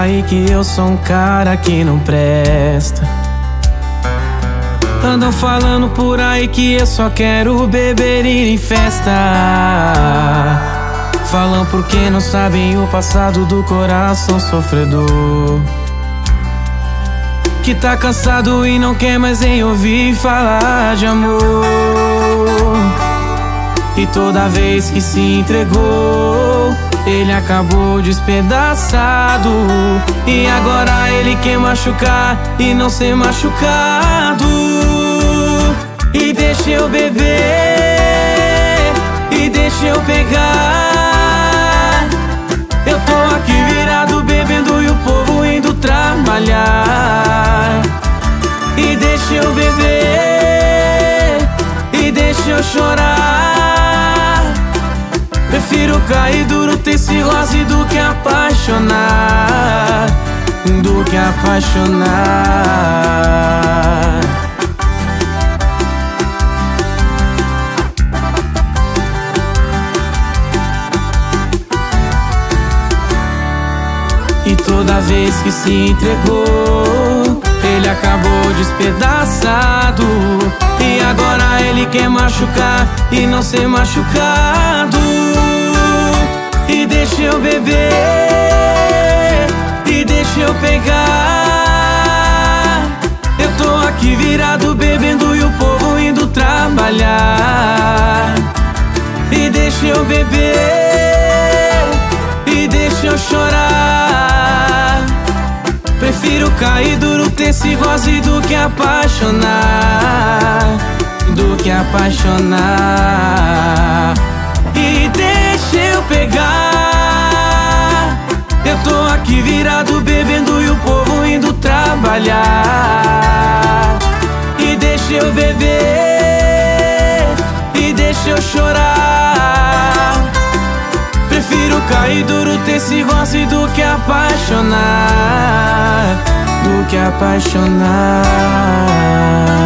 aí que eu sou um cara que não presta. Andam falando por aí que eu só quero beber e ir em festa. Falam porque não sabem o passado do coração sofredor, que tá cansado e não quer mais nem ouvir falar de amor. E toda vez que se entregou, ele acabou despedaçado. E agora ele quer machucar e não ser machucado. E deixa eu beber, e deixa eu pegar. Eu tô aqui virado bebendo e o povo indo trabalhar. E deixa eu beber, e deixa eu chorar. Prefiro cair duro, ter cirrose do que apaixonar, do que apaixonar. E toda vez que se entregou, ele acabou despedaçado. E agora ele quer machucar e não ser machucado. E deixa eu beber, e deixa eu pegar. Eu tô aqui virado bebendo e o povo indo trabalhar. E deixa eu beber, e deixa eu chorar. Prefiro cair duro, ter cirrose do que apaixonar, do que apaixonar. E deixa eu pegar. Eu tô aqui virado bebendo e o povo indo trabalhar. E deixa eu beber, e deixa eu chorar. Prefiro cair duro, ter cirrose do que apaixonar, do que apaixonar.